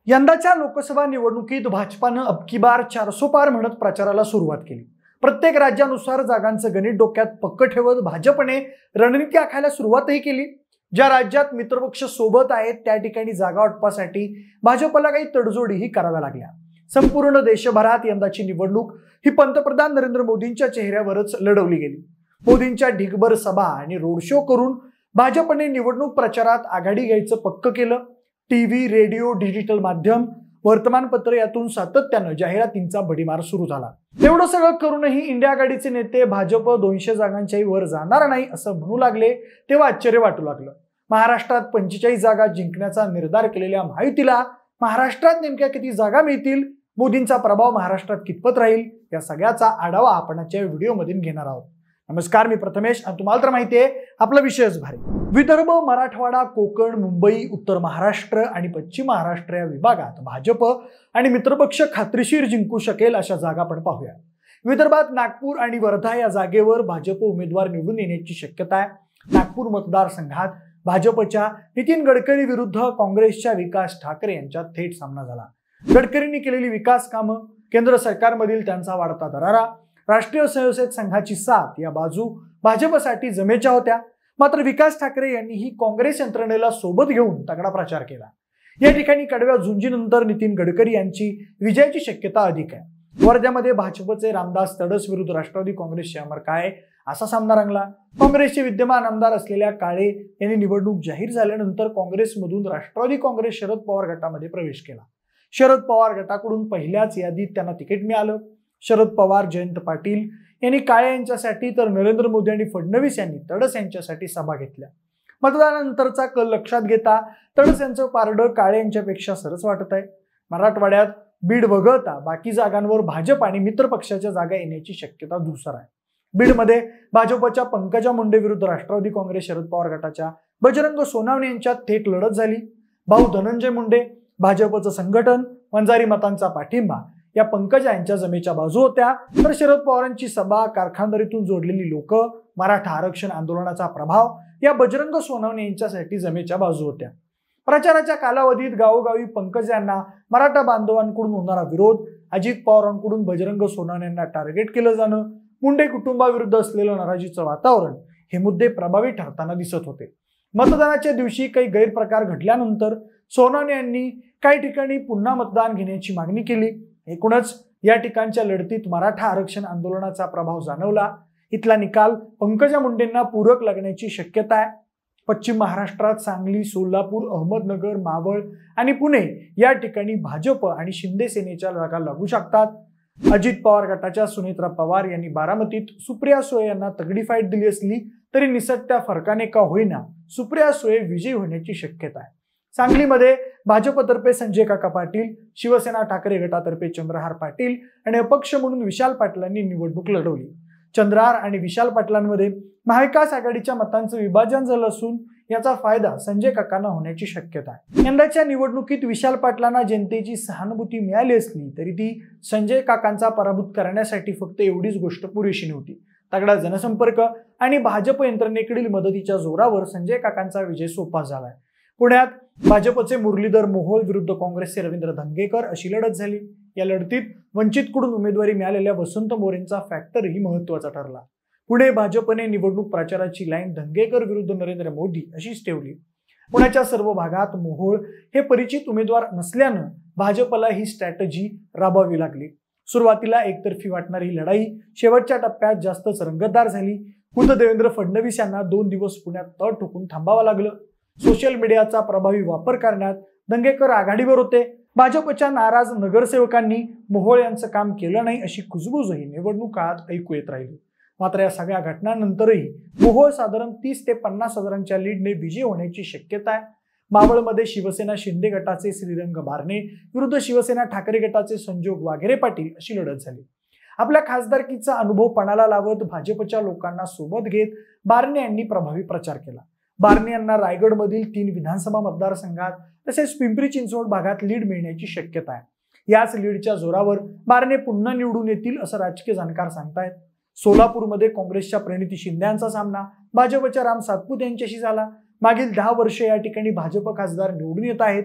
यंदाच्या लोकसभा निवडणुकीत भाजपानं अबकी बार 400 पार म्हणत प्रचाराला सुरुवात केली। प्रत्येक राज्यानुसार जागांचं गणित डोक्यात पक्क ठेवत भाजपने रणनीती आखायला सुरुवातही केली। ज्या राज्यात मित्रपक्ष सोबत आहेत त्या ठिकाणी जागा वाटपासाठी भाजपला काही तडजोडीही कराव्या लागल्या। संपूर्ण देशभरात यंदाची निवडणूक ही पंतप्रधान नरेंद्र मोदींच्या चेहऱ्यावरच लढवली गेली। मोदींच्या ढिगभर सभा आणि रोड शो करून भाजपने निवडणूक प्रचारात आघाडी घ्यायचं पक्क केलं। टीव्ही, रेडिओ, डिजिटल माध्यम, वर्तमानपत्र यातून सातत्यानं जाहिरातींचा भडीमार सुरू झाला। एवढं सगळं करूनही इंडिया आघाडीचे नेते भाजप 200 जागांच्याही वर जाणार नाही असं म्हणू लागले तेव्हा आश्चर्य वाटू लागलं। महाराष्ट्रात 45 जागा जिंकण्याचा निर्धार केलेल्या महायुतीला महाराष्ट्रात नेमक्या किती जागा मिळतील, मोदींचा प्रभाव महाराष्ट्रात कितपत राहील, या सगळ्याचा आढावा आपण आजच्या व्हिडिओमधून घेणार आहोत। नमस्कार, मी प्रथमेश आणि तुम्हाला तर माहिती आहे आपला विषयच भारी। विदर्भ, मराठवाडा, कोकण, मुंबई, उत्तर महाराष्ट्र आणि पश्चिम महाराष्ट्र या विभागात भाजप आणि मित्रपक्ष खात्रीशीर जिंकू शकेल अशा जागा आपण पाहूया। विदर्भात नागपूर आणि वर्धा या जागेवर भाजप उमेदवार निवडून येण्याची शक्यता आहे। नागपूर मतदारसंघात भाजपच्या नितीन गडकरी विरुद्ध काँग्रेसच्या विकास ठाकरे यांच्यात थेट सामना झाला। गडकरींनी केलेली विकास कामं, केंद्र सरकारमधील त्यांचा वाढता दरारा, राष्ट्रीय स्वयंसेवक संघाची साथ या बाजू भाजपसाठी जमेच्या होत्या। मात्र विकास ठाकरे यांनीही काँग्रेस यंत्रणेला सोबत घेऊन तगडा प्रचार केला। या ठिकाणी कडव्या झुंजीनंतर नितीन गडकरी यांची विजयाची शक्यता अधिक आहे। वर्ध्यामध्ये भाजपचे रामदास तडस विरुद्ध राष्ट्रवादी काँग्रेसचे अमर काळे असा सामना रंगला। काँग्रेसचे विद्यमान आमदार असलेल्या काळे यांनी निवडणूक जाहीर झाल्यानंतर काँग्रेसमधून राष्ट्रवादी काँग्रेस शरद पवार गटामध्ये प्रवेश केला। शरद पवार गटाकडून पहिल्याच यादीत त्यांना तिकीट मिळालं। शरद पवार, जयंत पाटील यांनी काळे यांच्यासाठी तर नरेंद्र मोदी आणि फडणवीस यांनी तडस यांच्यासाठी सभा घेतल्या। मतदानानंतरचा कल लक्षात घेता तडस यांचं पारडं काळे यांच्यापेक्षा सरस वाटत आहे। मराठवाड्यात बीड वगळता बाकी जागांवर भाजप आणि मित्र पक्षाच्या जागा येण्याची शक्यता धुसर आहे। बीडमध्ये भाजपच्या पंकजा मुंडे विरुद्ध राष्ट्रवादी काँग्रेस शरद पवार गटाच्या बजरंग सोनावणे यांच्यात थेट लढत झाली। भाऊ धनंजय मुंडे, भाजपचं संघटन, वंजारी मतांचा पाठिंबा या पंकजा यांच्या जमेच्या बाजू होत्या। तर शरद पवारांची सभा, कारखानदारीतून जोडलेली लोक, मराठा आरक्षण आंदोलनाचा प्रभाव या बजरंग सोनावणे यांच्यासाठी जमेच्या बाजू होत्या। प्रचाराच्या कालावधीत गावोगावी पंकजा यांना मराठा बांधवांकडून होणारा विरोध, अजित पवारांकडून बजरंग सोनावणे यांना टार्गेट केलं जाणं, मुंडे कुटुंबाविरुद्ध असलेलं नाराजीचं वातावरण हे मुद्दे प्रभावी ठरताना दिसत होते। मतदानाच्या दिवशी काही गैरप्रकार घडल्यानंतर सोनावणे यांनी काही ठिकाणी पुन्हा मतदान घेण्याची मागणी केली। एकूणच या ठिकाणच्या लढतीत मराठा आरक्षण आंदोलनाचा प्रभाव जाणवला। इथला निकाल पंकजा मुंडेंना पूरक लागण्याची शक्यता आहे। पश्चिम महाराष्ट्रात सांगली, सोलापूर, अहमदनगर, मावळ आणि पुणे या ठिकाणी भाजप आणि शिंदे सेनेच्या जागा लागू शकतात। अजित पवार गटाच्या सुनेत्रा पवार यांनी बारामतीत सुप्रिया सुळे यांना तगडी फाईट दिली असली तरी निसटत्या फरकाने का होईना सुप्रिया सुळे विजयी होण्याची शक्यता आहे। सांगलीमध्ये भाजपतर्फे संजय काका पाटील, शिवसेना ठाकरे गटातर्फे चंद्रहार पाटील आणि अपक्ष म्हणून विशाल पाटलांनी निवडणूक लढवली। चंद्रहार आणि विशाल पाटलांमध्ये महाविकास आघाडीच्या मतांचं विभाजन झालं असून याचा फायदा संजय काकांना होण्याची शक्यता आहे। यंदाच्या निवडणुकीत विशाल पाटलांना जनतेची सहानुभूती मिळाली असली तरी ती संजय काकांचा पराभूत करण्यासाठी फक्त एवढीच गोष्ट पुरेशी नव्हती। तगडा जनसंपर्क आणि भाजप यंत्रणेकडील मदतीच्या जोरावर संजय काकांचा विजय सोपा झालाय। पुण्यात भाजपचे मुरलीधर मोहोळ विरुद्ध काँग्रेसचे रवींद्र धंगेकर अशी लढत झाली। या लढतीत वंचितकडून उमेदवारी मिळालेल्या वसंत मोरेंचा फॅक्टरही महत्त्वाचा ठरला। पुणे भाजपने निवडणूक प्रचाराची लाईन धंगेकर विरुद्ध नरेंद्र मोदी अशीच ठेवली। पुण्याच्या सर्व भागात मोहोळ हे परिचित उमेदवार नसल्यानं भाजपला ही स्ट्रॅटेजी राबवावी लागली। सुरुवातीला एकतर्फी वाटणारी लढाई शेवटच्या टप्प्यात जास्तच रंगतदार झाली। खुद्द देवेंद्र फडणवीस यांना 2 दिवस पुण्यात तळ ठोकून थांबावं लागलं। सोशल मीडियाचा प्रभावी वापर करण्यात धंगेकर आघाडीवर होते। भाजपच्या नाराज नगरसेवकांनी मोहोळ यांचं काम केलं नाही अशी कुजबुजही निवडणूक काळात ऐकू येत राहिली। मात्र या सगळ्या घटनांनंतरही मोहोळ साधारण 30 ते 50 हजारांच्या लीडने विजयी होण्याची शक्यता आहे। मावळमध्ये शिवसेना शिंदे गटाचे श्रीरंग बारणे विरुद्ध शिवसेना ठाकरे गटाचे संजोग वाघेरे पाटील अशी लढत झाली। आपल्या खासदारकीचा अनुभव पणाला लावत भाजपच्या लोकांना सोबत घेत बारणे यांनी प्रभावी प्रचार केला। बारणे यांना रायगडमधील 3 विधानसभा मतदारसंघात तसेच पिंपरी चिंचवड भागात लीड मिळण्याची शक्यता आहे। याच लीडच्या जोरावर बारणे पुन्हा निवडून येतील असं राजकीय जाणकार सांगतायत। सोलापूरमध्ये काँग्रेसच्या प्रणिती शिंदे यांचा सामना भाजपच्या राम सातपुते यांच्याशी झाला। मागील 10 वर्षे या ठिकाणी भाजप खासदार निवडून येत आहेत।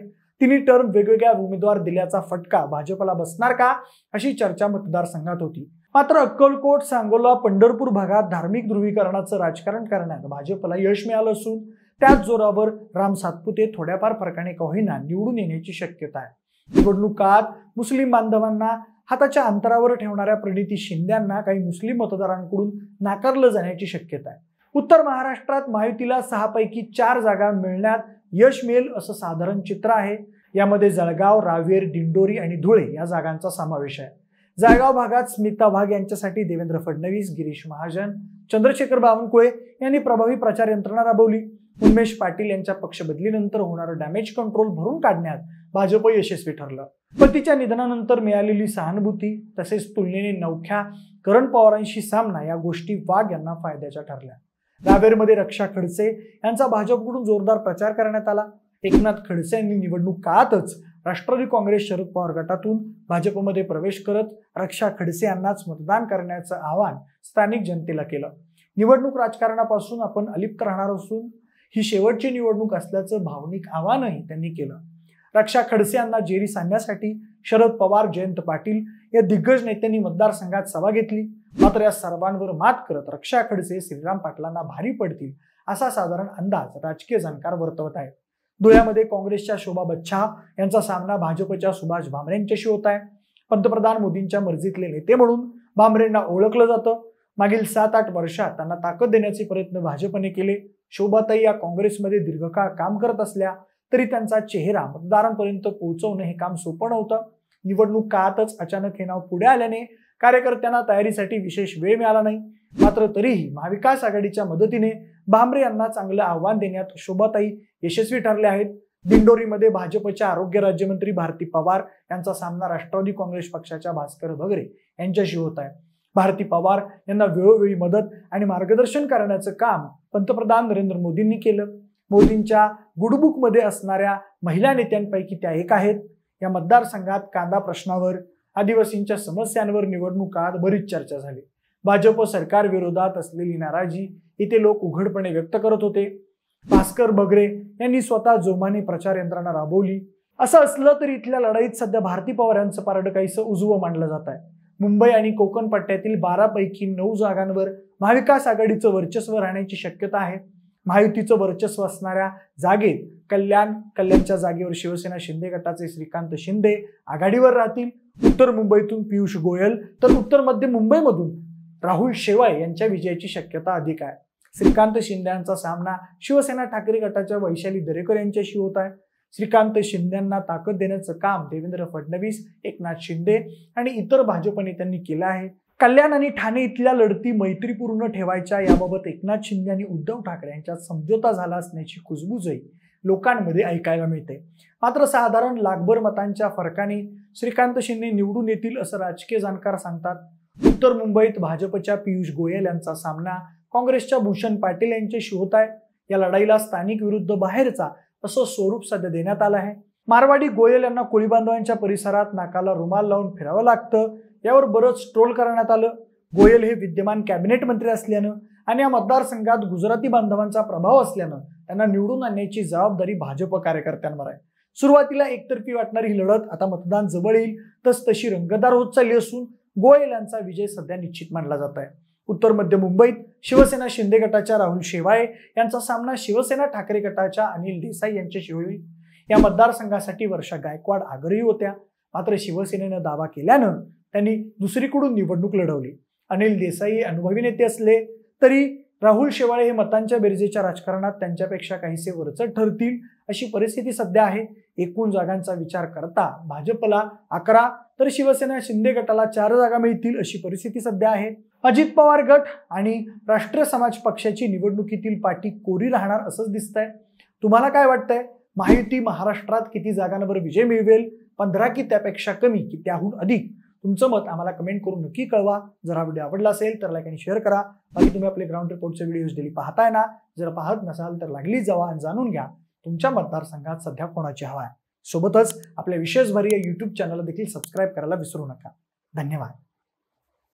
तिन्ही टर्म वेगवेगळ्या उमेदवार दिल्याचा फटका भाजपला बसणार का, अशी चर्चा मतदारसंघात होती. मात्र अक्कलकोट, सांगोला, पंढरपूर भागात धार्मिक ध्रुवीकरणाचं राजकारण करण्यात भाजपला यश मिळालं असून त्याच जोरावर राम सातपुते थोड्याफार फरकाने का होईना निवडून येण्याची शक्यता आहे. निवडणुकात मुस्लिम बांधवांना हाताच्या अंतरावर ठेवणाऱ्या प्रणिती शिंदेंना काही मुस्लिम मतदारांकडून नाकारलं जाण्याची शक्यता आहे. उत्तर महाराष्ट्रात महायुतीला 6 पैकी 4 जागा मिळण्यात यश मिळेल असं साधारण चित्र आहे. यामध्ये जळगाव, रावेर, दिंडोरी आणि धुळे या जागांचा समावेश आहे. जळगाव भागात स्मिता वाघ यांच्यासाठी देवेंद्र फडणवीस, गिरीश महाजन, चंद्रशेखर बावनकुळे यांनी प्रभावी प्रचार यंत्रणा राबवली. उन्मेष पाटील यांच्या पक्ष बदलीनंतर होणारं डॅमेज कंट्रोल भरून काढण्यात भाजप यशस्वी ठरलं. पतीच्या निधनानंतर मिळालेली सहानुभूती तसेच तुलनेने नवख्या करण पवारांशी सामना या गोष्टी वाघ यांना फायद्याच्या ठरल्या. रावेरमध्ये रक्षा खडसे यांचा भाजपकडून जोरदार प्रचार करण्यात आला. एकनाथ खडसे यांनी निवडणूक काळातच राष्ट्रवादी काँग्रेस शरद पवार गटातून भाजपमध्ये प्रवेश करत रक्षा खडसे यांनाच मतदान करण्याचं आवाहन स्थानिक जनतेला केलं. निवडणूक राजकारणापासून आपण अलिप्त राहणार असून ही शेवटची निवडणूक असल्याचं भावनिक आवाहनही त्यांनी केलं. रक्षा खडसे यांना जेरी सांगण्यासाठी शरद पवार, जयंत पाटील या दिग्गज नेत्यांनी मतदारसंघात सभा घेतली. मात्र या सर्वांवर मात करत रक्षा खडसे श्रीराम पाटलांना भारी पडतील असा साधारण अंदाज राजकीय जाणकार वर्तवत आहेत. धुळ्यामध्ये काँग्रेसच्या शोभा बच्छा यांचा सामना भाजपच्या सुभाष भामरे यांच्याशी होत आहे. पंतप्रधान मोदींच्या मर्जीतले नेते म्हणून भामरेंना ओळखलं जातं. मागील 7-8 वर्षात त्यांना ताकद देण्याचे प्रयत्न भाजपने केले. शोभाताई या काँग्रेसमध्ये दीर्घकाळ काम करत असल्या तरी त्यांचा चेहरा मतदारांपर्यंत पोहोचवणं हे काम सोपं नव्हतं. निवडणूक काळातच अचानक हे नाव पुढे आल्याने कार्यकर्त्यांना तयारीसाठी विशेष वेळ मिळाला नाही. मात्र तरीही महाविकास आघाडीच्या मदतीने भामरे यांना चांगलं आव्हान देण्यात शोभाताई यशस्वी ठरले आहेत. दिंडोरीमध्ये भाजपच्या आरोग्य राज्यमंत्री भारती पवार यांचा सामना राष्ट्रवादी काँग्रेस पक्षाच्या भास्कर भगरे यांच्याशी होत आहे. भारती पवार यांना वेळोवेळी मदत आणि मार्गदर्शन करण्याचं काम पंतप्रधान नरेंद्र मोदींनी केलं. मोदींच्या गुडबुकमध्ये असणाऱ्या महिला नेत्यांपैकी त्या एक आहेत. या मतदारसंघात कांदा प्रश्नावर, आदिवासींच्या समस्यांवर निवडणुकात बरीच चर्चा झाली. भाजप सरकार विरोधात असलेली नाराजी इथे लोक उघडपणे व्यक्त करत होते. भास्कर भगरे यांनी स्वतः जोमाने प्रचार यंत्रणा राबवली. असं असलं तरी इथल्या लढाईत सध्या भारती पवार यांचं पारडं काहीसं उजवं मानलं जात आहे. मुंबई आणि कोकण पट्ट्यातील 12 पैकी 9 जागांवर महाविकास आघाडीचं वर्चस्व राहण्याची शक्यता आहे. महायुतीचं वर्चस्व असणाऱ्या जागेत कल्याणच्या जागेवर शिवसेना शिंदे गटाचे श्रीकांत शिंदे आघाडीवर राहतील. उत्तर मुंबईतून पियुष गोयल तर उत्तर मध्य मुंबईमधून राहुल शेवाळे यांच्या विजयाची शक्यता अधिक आहे. श्रीकांत शिंदे यांचा सामना शिवसेना ठाकरे गटाच्या वैशाली दरेकर यांच्याशी होत आहे. श्रीकांत शिंदेंना ताकद देण्याचं काम देवेंद्र फडणवीस, एकनाथ शिंदे आणि इतर भाजप नेत्यांनी केलं आहे. कल्याण आणि ठाणे इथल्या लढती मैत्रीपूर्ण ठेवायच्या याबाबत एकनाथ शिंदे आणि उद्धव ठाकरे यांच्यात समझोता झाला असण्याची कुजबुजही लोकांमध्ये ऐकायला मिळते. मात्र साधारण लाखभर मतांच्या फरकाने श्रीकांत शिंदे निवडून येतील असं राजकीय जाणकार सांगतात. उत्तर मुंबईत भाजपच्या पियुष गोयल यांचा सामना काँग्रेसच्या भूषण पाटील यांच्याशी होत आहे. या लढाईला स्थानिक विरुद्ध बाहेरचा असं स्वरूप सध्या देण्यात आलं आहे. मारवाडी गोयल यांना कोळी बांधवांच्या परिसरात नाकाला रुमाल लावून फिरावं लागतं, यावर बरंच ट्रोल करण्यात आलं. गोयल हे विद्यमान कॅबिनेट मंत्री असल्यानं आणि या मतदारसंघात गुजराती बांधवांचा प्रभाव असल्यानं त्यांना निवडून आणण्याची जबाबदारी भाजप कार्यकर्त्यांवर आहे. सुरुवातीला एकतर्फी वाटणारी ही लढत आता मतदान जवळ येईल तशी रंगतदार होत चालली असून गोयल यांचा विजय सध्या निश्चित मानला जात आहे. उत्तर मध्य मुंबईत शिवसेना शिंदे गटाच्या राहुल शेवाळे यांचा सामना शिवसेना ठाकरे गटाच्या अनिल देसाई यांच्याशी होईल. या मतदारसंघासाठी वर्षा गायकवाड आग्रही होत्या. मात्र शिवसेनेनं दावा केल्यानं त्यांनी दुसरीकडून निवडणूक लढवली. अनिल देसाई अनुभवी नेते असले तरी राहुल शेवाळे हे मतांच्या बेरजेच्या राजकारणात त्यांच्यापेक्षा काहीसे वरचढ ठरतील अशी परिस्थिती सध्या आहे. एकूण जागांचा विचार करता भाजपला 11 तर शिवसेना शिंदे गटाला 4 जागा मिळतील अशी परिस्थिती सध्या आहे. अजित पवार गट आणि राष्ट्रीय समाज पक्षाची निवडणुकीतील पाठी कोरी राहणार असंच दिसतंय. तुम्हाला काय वाटतंय? महायुती महाराष्ट्रात किती जागांवर विजय मिळवेल? 15 की त्यापेक्षा कमी की त्याहून अधिक? तुमचं मत आम्हाला कमेंट करून नक्की कळवा. जर हा व्हिडिओ आवडला असेल तर लाईक आणि शेअर करा. बाकी तुम्ही आपले ग्राउंड रिपोर्टचे व्हिडिओज डेली पाहताय ना? जर पाहत नसाल तर लागली जावा आणि जाणून घ्या तुमच्या मतदारसंघात सध्या कोणाची हवा आहे. सोबतच आपल्या विशेष भरी या YouTube चॅनलला देखील सबस्क्राईब करायला विसरू नका. धन्यवाद.